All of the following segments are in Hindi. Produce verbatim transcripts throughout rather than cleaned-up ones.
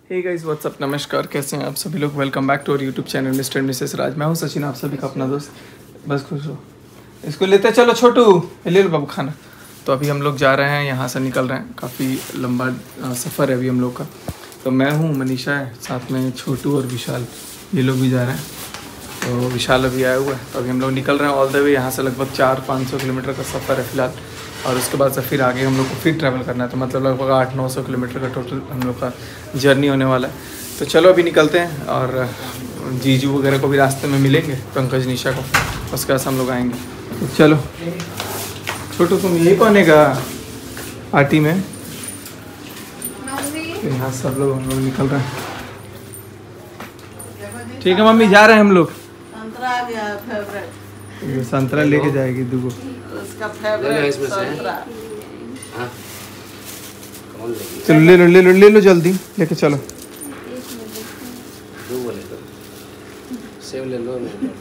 हे गाइस व्हाट्स अप, नमस्कार, कैसे हैं आप सभी लोग। Welcome back to our YouTube channel Mr and Mrs Raj. मैं हूं सचिन, आप सभी का अपना दोस्त। बस खुश हो, इसको लेते चलो छोटू, ले लो बाबू खाना। तो अभी हम लोग जा रहे हैं, यहाँ से निकल रहे हैं। काफ़ी लंबा सफ़र है अभी हम लोग का। तो मैं हूँ, मनीषा है, साथ में छोटू और विशाल, ये लोग भी जा रहे हैं। तो विशाल अभी आया हुआ है। तो अभी हम लोग निकल रहे हैं ऑल द वे। यहाँ से लगभग चार पाँच सौ किलोमीटर का सफ़र है फ़िलहाल, और उसके बाद से फिर आगे हम लोग को फिर ट्रैवल करना है। तो मतलब लगभग आठ नौ सौ किलोमीटर का टोटल हम लोग का जर्नी होने वाला है। तो चलो अभी निकलते हैं, और जीजू वगैरह को भी रास्ते में मिलेंगे, पंकज निशा को, उसके बाद हम लोग आएंगे। तो चलो छोटू, तुम यही पहनेगा पार्टी में? तो यहाँ सब लोग हम लोग निकल रहे हैं। ठीक है मम्मी, जा रहे हैं हम लोग। संतरा आ गया फेवरेट। ये संतरा लेके जाएगी दूगो, उसका फेवरेट संतरा। चलो ले लो ले लो ले लो जल्दी लेके चलो। सेव ले लो।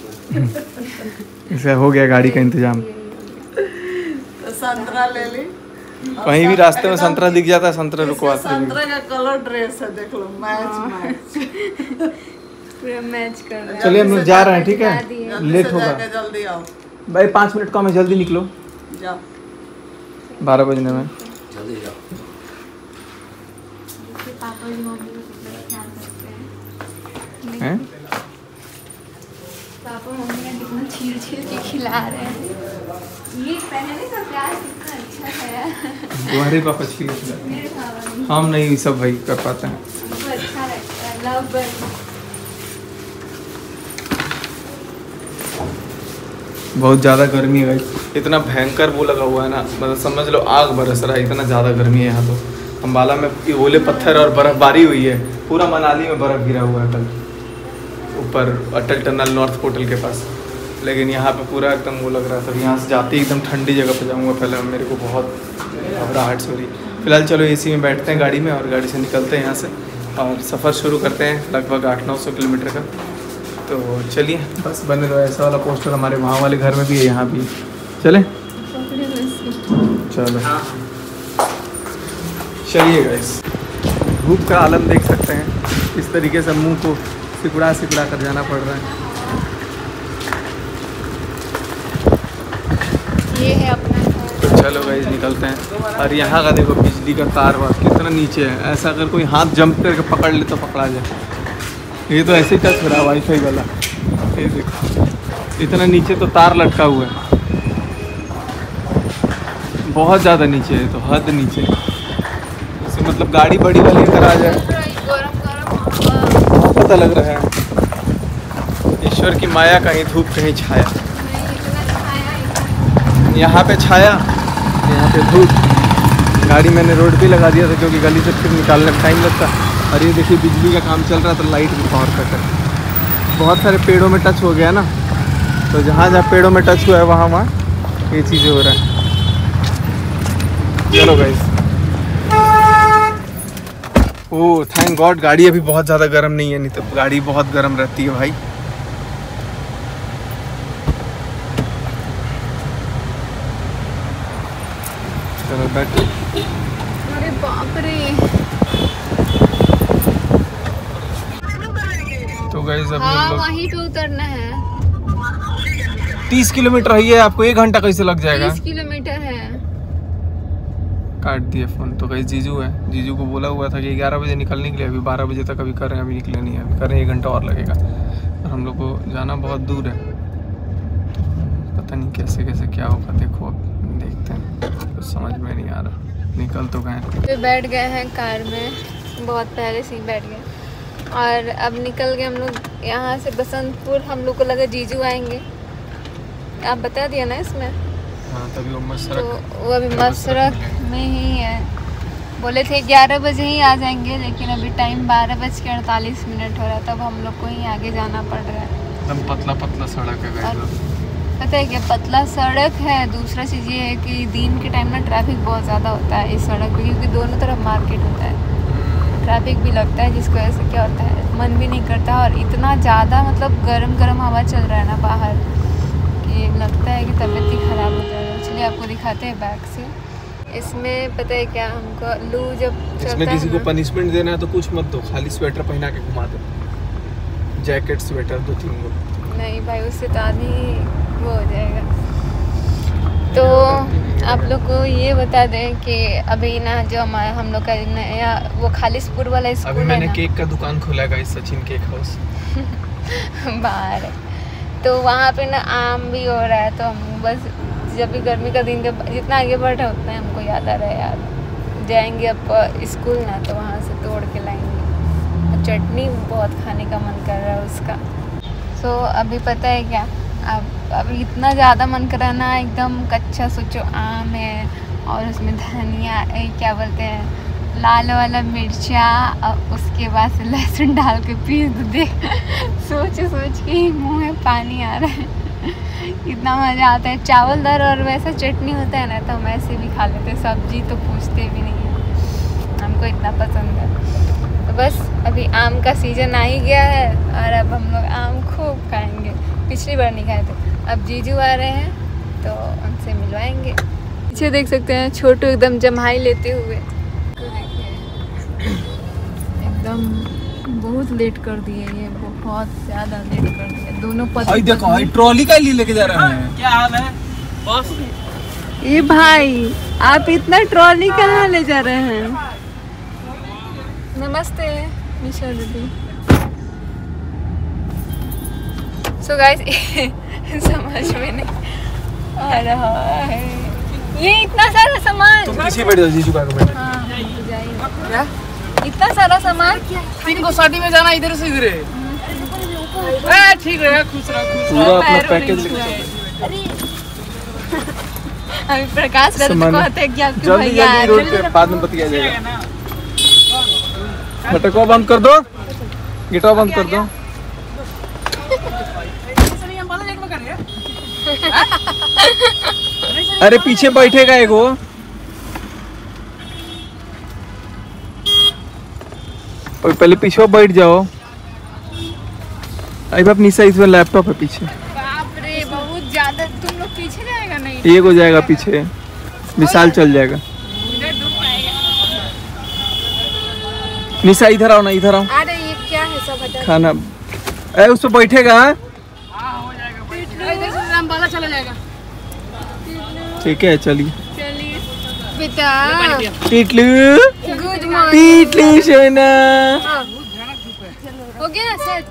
इसे हो गया गाड़ी का इंतजाम। तो संतरा ले ली। कहीं भी रास्ते में संतरा दिख जाता है, संतरा रुकवाते हैं। संतरे का कलर ड्रेस है, देख लो, मैच मैच पूरा मैच कर रहा है। चलिए हम लोग जा रहे हैं, ठीक है, जल्दी लेट से होगा जाके जल्दी आओ। भाई, पाँच मिनट कम है, जल्दी निकलो। जाओ, बारह बजने में जल्दी जाओ। पापा जी मम्मी को कितना ख्याल करते हैं। हैं? पापा मम्मी का कितना छील छील के खिला रहे हैं। ये पहनने का प्यार कितना अच्छा है। तुम्हारे पापा छील खिला, मेरे पापा नहीं, हम नहीं सब भाई कर पाते हैं। हमको अच्छा लगता है। Love bird. बहुत ज़्यादा गर्मी है भाई, इतना भयंकर वो लगा हुआ है ना, मतलब समझ लो आग बरस रहा है, इतना ज़्यादा गर्मी है यहाँ। तो अम्बाला में ओले पत्थर और बर्फबारी हुई है, पूरा मनाली में बर्फ़ गिरा हुआ है कल ऊपर अटल टनल नॉर्थ पोर्टल के पास। लेकिन यहाँ पे पूरा एकदम वो लग रहा था। यहाँ से जाते ही एकदम ठंडी जगह पे जाऊँगा पहले, मेरे को बहुत घबराहट से हो रही। फिलहाल चलो एसी में बैठते हैं गाड़ी में, और गाड़ी से निकलते हैं यहाँ से, और सफ़र शुरू करते हैं लगभग आठ नौ सौ किलोमीटर का। तो चलिए, बस बने रहो। ऐसा वाला पोस्टर हमारे वहाँ वाले घर में भी है, यहाँ भी। चले चलो चलिए गाइस, धूप का आलम देख सकते हैं, इस तरीके से मुंह को सिकुड़ा सिकुड़ा कर जाना पड़ रहा है। ये है अपना घर। तो चलो गाइस निकलते हैं। और यहाँ का देखो बिजली का तार वार कितना नीचे है, ऐसा अगर कोई हाथ जंप करके पकड़ ले तो पकड़ा जाए। ये तो ऐसे ही टच हो रहा है वाईफाई वाला, ये देखो इतना नीचे तो तार लटका हुआ है, बहुत ज़्यादा नीचे है, तो हद नीचे। इससे मतलब गाड़ी बड़ी वाली अगर आ जाए, गरम गरम पता लग रहा है ईश्वर की माया, कहीं धूप कहीं छाया। यहाँ पे छाया, यहाँ पे धूप। गाड़ी मैंने रोड पे लगा दिया था, क्योंकि गली से फिर निकालने में टाइम लगता। और ये देखिए बिजली का काम चल रहा था, लाइट भी पावर कट है। बहुत सारे पेड़ों में टच हो गया ना, तो जहाँ जहाँ पेड़ों में टच हुआ है वहाँ वहाँ ये चीज़ें हो रहा है। चलो गाइस, ओह थैंक गॉड, गाड़ी अभी बहुत ज़्यादा गर्म नहीं है, नहीं तो गाड़ी बहुत गर्म रहती है भाई। चलो बैठो। अरे बाप रे। तो गाइस अभी हाँ, हम लोग वहीं पे उतरना है। तीस किलोमीटर है ये, आपको एक घंटा कैसे लग जाएगा? तीस किलोमीटर है। काट दिया फ़ोन। तो गाइस जीजू है, जीजू को बोला हुआ था कि ग्यारह बजे निकलने के लिए, अभी बारह बजे तक अभी कर रहे हैं, अभी निकले नहीं है, अभी कर रहे हैं, एक घंटा और लगेगा। और हम लोग को जाना बहुत दूर है, पता नहीं कैसे कैसे क्या होगा, देखो अब देखते हैं, कुछ समझ में नहीं आ रहा। निकल तो गए, पे बैठ गए हैं कार में, बहुत पहले से ही बैठ गए, और अब निकल गए हम लोग यहाँ से बसंतपुर। हम लोग को लगा जीजू आएंगे, आप बता दिया ना इसमें। हाँ तभी वो तो मसरक, वो अभी मसरक में ही है, बोले थे ग्यारह बजे ही आ जाएंगे, लेकिन अभी टाइम बारह बज के अड़तालीस मिनट हो रहा है, तब हम लोग को ही आगे जाना पड़ रहा है। एकदम पतला पतला सड़क है गाइस। पता है कि पतला सड़क है, दूसरा चीज़ ये है कि दिन के टाइम में ट्रैफिक बहुत ज़्यादा होता है इस सड़क पे, क्योंकि दोनों तरफ मार्केट होता है, ट्रैफिक भी लगता है, जिसकी वजह से क्या होता है मन भी नहीं करता। और इतना ज़्यादा मतलब गरम गरम हवा चल रहा है ना बाहर, कि लगता है कि तबीयत ही ख़राब हो जाएगा। चलिए आपको दिखाते हैं बैक से। इसमें पता है क्या, हमको लू जब इसमें किसी को पनिशमेंट देना है तो कुछ मत दो, खाली स्वेटर पहना के घुमा दो, जैकेट स्वेटर दो तीन गो। नहीं भाई, उससे तो आदमी वो हो जाएगा। तो आप लोग को ये बता दें कि अभी ना जो हमारा हम लोग का नया वो खालिसपुर वाला स्कूल अभी है मैंने ना, केक का दुकान खोला है इस सचिन केक हाउस बाहर है, तो वहाँ पे ना आम भी हो रहा है। तो हम बस जब भी गर्मी का दिन जब जितना आगे बढ़ रहा है उतना हमको याद आ रहा है यार, जाएंगे अब स्कूल ना तो वहाँ से तोड़ के लाएंगे। चटनी बहुत खाने का मन कर रहा है उसका। सो so, अभी पता है क्या, अब अभी इतना ज़्यादा मन कर रहा है ना, एकदम कच्चा सोचो आम है और उसमें धनिया क्या बोलते हैं लाल वाला मिर्चा और उसके बाद से लहसुन डाल के पीस दे सोच सोच के ही मुँह में पानी आ रहा है इतना मज़ा आता है। चावल दाल और वैसा चटनी होता है ना तो हम ऐसे भी खा लेते हैं, सब्जी तो पूछते भी नहीं है, हमको इतना पसंद है। तो बस अभी आम का सीज़न आ ही गया है और अब हम लोग आम खूब खाएंगे। पिछली बार नहीं खाए थे, अब जीजू आ रहे हैं तो उनसे मिलवाएंगे। पीछे देख सकते हैं छोटू एकदम जम्हाई लेते हुए, एकदम बहुत लेट कर दिए, ये बहुत ज़्यादा लेट कर दिए दोनों पति। देखो भाई ट्रॉली का लिए लेके जा रहे हैं, क्या हाल है बॉस? ये भाई आप इतना ट्रॉली कहाँ ले जा रहे हैं? नमस्ते निशा दीदी। सो गाइस समझ में नहीं आ रहा है ये इतना सारा सामान। तुम पीछे बैठ जाओ, जीजू का बैठ। हाँ, क्या इतना सारा सामान? तीन को शादी में जाना इधर से इधर है। ठीक है, खुश रहो खुश पूरा अपना पैकेज अभी प्रकाश को कहते हैं कि आपके जल्दी भैया जल्दी रोड पे बाद में बतिया जाएगा। फटकवा बंद कर दो, गेटवा बंद कर दो। अरे पीछे बैठेगा एगो, और पहले पीछे बैठ जाओ। अरे बाप निशा इसमें लैपटॉप है पीछे। बाप रे बहुत ज्यादा, तुम लोग पीछे जाएगा नहीं? एक हो जाएगा पीछे, विशाल चल जाएगा। निशा इधर आओ ना, इधर आओ। अरे ये क्या है सब हटा। खाना अरे उस पे बैठेगा। इधर से रामबाला चला जाएगा। ठीक है चलिए। चलिए बेटा। टिटलू गुड मॉर्निंग। टिटलू सोना। हो गया सेट?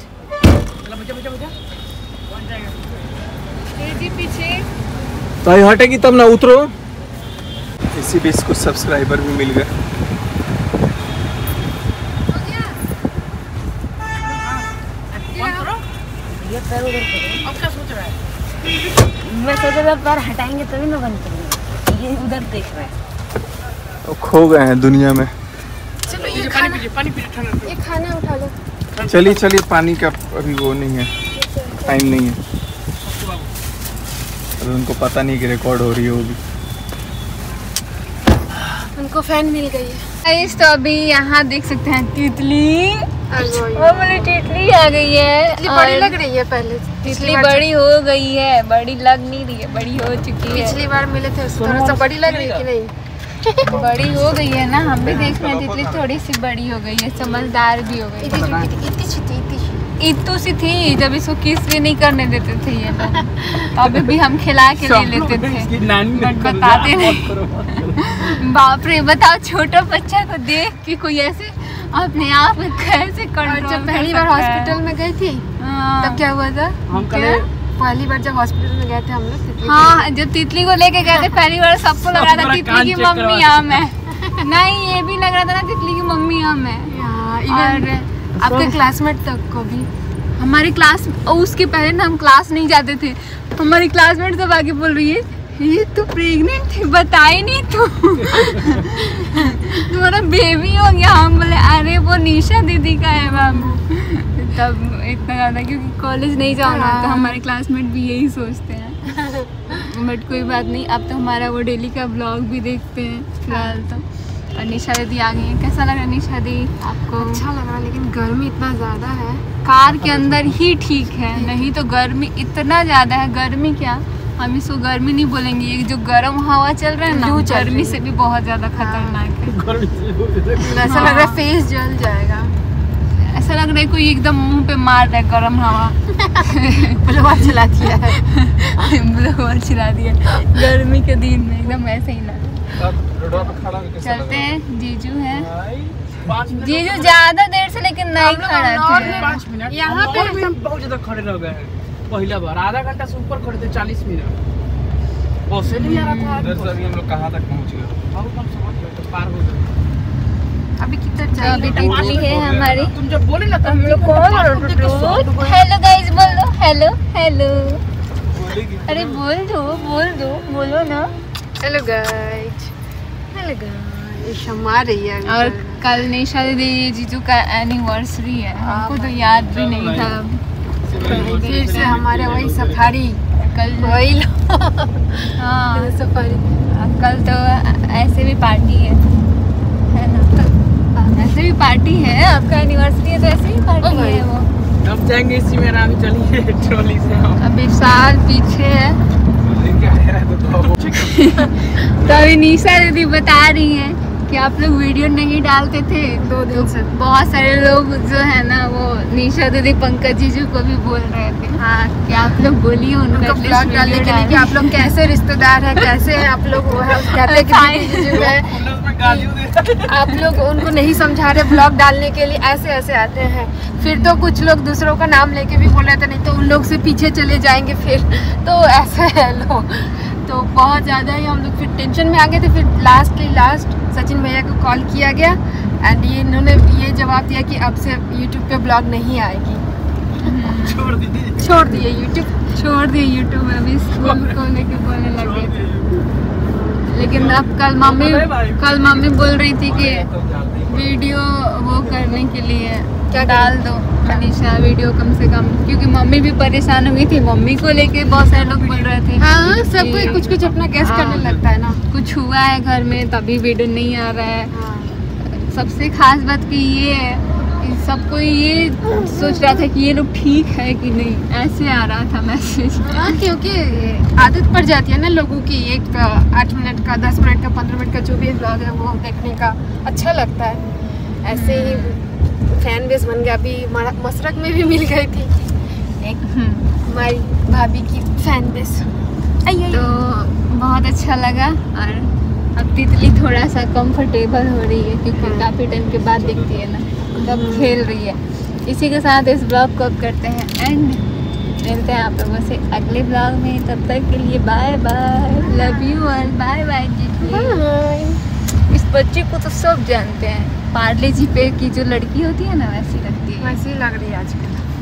जी पीछे भाई हटेगी तब ना, उतरो। इसी बीच कुछ सब्सक्राइबर भी मिल गए। अब क्या सोच रहा है? मैं सोच रहा पैर हटाएंगे तभी ना बंद करेंगे, ये उधर देख रहा है। वो खो गए हैं दुनिया में। चलो ये पानी खाना, पीजिए, पानी पीजिए ठंडा। ये खाना उठा लो। चलिए चलिए, पानी का अभी वो नहीं है, टाइम नहीं है। अभी उनको पता नहीं कि रिकॉर्ड हो रही है वो भी। उनको फैन मिल गई है। इस तो अभी यहाँ देख सकते हैं तितली, वो वाली तितली आ गई है। तितली बड़ी लग रही है पहले, तितली बड़ी हो गई है, बड़ी लग नहीं रही है, बड़ी हो चुकी है। पिछली बार मिले थे उस तरह से बड़ी लग रही है कि नहीं? बड़ी हो गई है ना, हम भी देख रहे हैं तितली थोड़ी सी बड़ी हो गई है, समझदार भी हो गई है। इतू सी थी जब इसको किस भी नहीं करने देते थे ये लोग, अभी भी हम खिला के ले लेते थे। बट बताते नहीं। बाप रे, बताओ छोटा बच्चा को देख के कोई ऐसे अपने आप कैसे कंट्रोल। जब पहली बार हॉस्पिटल में गई थी तब क्या हुआ था? हम कल पहली बार जब हॉस्पिटल में गए थे हम लोग, हाँ जब तितली को लेके गए थे पहली बार सबको लग रहा था तितली की मम्मी हम है। नहीं ये भी लग रहा था ना तितली की मम्मी हम है। और आपके क्लासमेट तक को भी, हमारी क्लास उसके पहले ना हम क्लास नहीं जाते थे, हमारी क्लासमेट सब आगे बोल रही है ये तो प्रेग्नेंट थी, बताई नहीं तू। तुम्हारा बेबी हो गया। हम बोले अरे वो निशा दीदी का है बाबू। तब इतना ज़्यादा क्योंकि कॉलेज नहीं जाना तो हमारे क्लासमेट भी यही सोचते हैं। बट कोई बात नहीं, अब तो हमारा वो डेली का ब्लॉग भी देखते हैं फिलहाल तो। और निशा दीदी आ गई है। कैसा लग रहा है निशा दी आपको? अच्छा लग रहा है लेकिन गर्मी इतना ज़्यादा है। कार के अंदर ही ठीक है, नहीं तो गर्मी इतना ज़्यादा है। गर्मी क्या हम इसको गर्मी नहीं बोलेंगे, ये जो गर्म हवा चल रहा है ना, गर्मी से भी बहुत ज्यादा खतरनाक है। ऐसा लग रहा है फेस जल जाएगा, ऐसा लग रहा है कोई एकदम मुंह पे मार रहा है गर्म हवा। ब्लोअर चला दिया है, ब्लोअर चला दिया गर्मी के दिन में, एकदम ऐसे ही लग। चलते हैं, जीजू है, जीजू ज्यादा देर से लेकिन नहीं खड़ा थे। पाँच मिनट यहाँ पे हम बहुत ज्यादा खड़े रह गए हैं। पहला बार आधा घंटा से ऊपर खड़े थे, चालीस मिनट बस से नहीं आ रहा था। उधर से अभी हम लोग कहाँ तक पहुँच गए? बहुत हम समझ गए तो पार हो गए। अभी कितना तो अभी तितली है हमारी। तुम जब बोले ना हम लोग कौन हेलो गाइस बोल दो, हेलो हेलो। अरे बोल दो बोल दो, बोलो ना। हेलो गाइस, हेलो गाइस, शम्मा रही है। और कल निशा दीदी जीजू का एनिवर्सरी है, हमको तो याद भी नहीं था। फिर से हमारे वही सफारी, कल वही हाँ सफारी। कल तो ऐसे भी पार्टी है, है ना? ऐसे भी पार्टी है, आपका एनिवर्सरी है तो ऐसे ही पार्टी है वो। अब जाएंगे इसी में आराम, चलिए ट्रॉली से हम। अभी साल पीछे है। तो अभी निशा दीदी बता रही हैं कि आप लोग वीडियो नहीं डालते थे दो दिन से। बहुत सारे लोग जो है ना वो निशा दीदी पंकज जीजू को भी बोल रहे थे हाँ, कि आप लोग बोलिए उनका उनका ब्लॉग डालने के लिए कि आप लोग कैसे रिश्तेदार हैं, कैसे आप लोग वो है, कहते हैं कि दीदी जीजू है, आप लोग उनको नहीं समझा रहे ब्लॉग डालने के लिए, ऐसे ऐसे आते हैं। फिर तो कुछ लोग दूसरों का नाम लेके भी बोल रहे थे, नहीं तो उन लोग से पीछे चले जाएंगे फिर, तो ऐसे है लोग। तो बहुत ज़्यादा ही हम लोग फिर टेंशन में आ गए थे। फिर लास्ट के लास्ट सचिन भैया को कॉल किया गया एंड ये इन्होंने ये जवाब दिया कि अब से यूट्यूब पे ब्लॉग नहीं आएगी, छोड़ दीजिए, छोड़ दिए यूट्यूब, छोड़ दिए यूट्यूब में। अभी स्कूल को लेके बोलने लगे थे, लेकिन अब कल मम्मी कल मम्मी बोल रही थी कि वीडियो वो करने के लिए क्या डाल दो मनीषा वीडियो कम से कम, क्योंकि मम्मी भी परेशान हो गई थी। मम्मी को लेके बहुत सारे लोग बोल रहे थे हाँ, सब कोई कुछ कुछ अपना गैस हाँ, करने लगता है ना। कुछ हुआ है घर में तभी वीडियो नहीं आ रहा है। सबसे खास बात कि ये है कि सबको ये सोच रहा था कि ये लोग ठीक है कि नहीं, ऐसे आ रहा था मैसेज। हाँ, क्योंकि आदत पड़ जाती है ना लोगों की, एक आठ मिनट का, दस मिनट का, पंद्रह मिनट का जो भी ब्लॉग है वो देखने का अच्छा लगता है। ऐसे ही फैन बेस बन गया। अभी मसरक में भी मिल गई थी एक हमारी भाभी की फैन बेस, तो बहुत अच्छा लगा। और अब तितली थोड़ा सा कंफर्टेबल हो रही है क्योंकि काफ़ी टाइम के बाद दिखती है ना, तब खेल रही है। इसी के साथ इस ब्लॉग को अब करते हैं एंड, मिलते हैं आप लोगों से अगले ब्लॉग में। तब तक के लिए bye bye, love you all, bye bye जी। इस बच्चे को तो सब जानते हैं, पार्ले जी पे की जो लड़की होती है ना वैसी लगती है। वैसे ही लग रही है आजकल।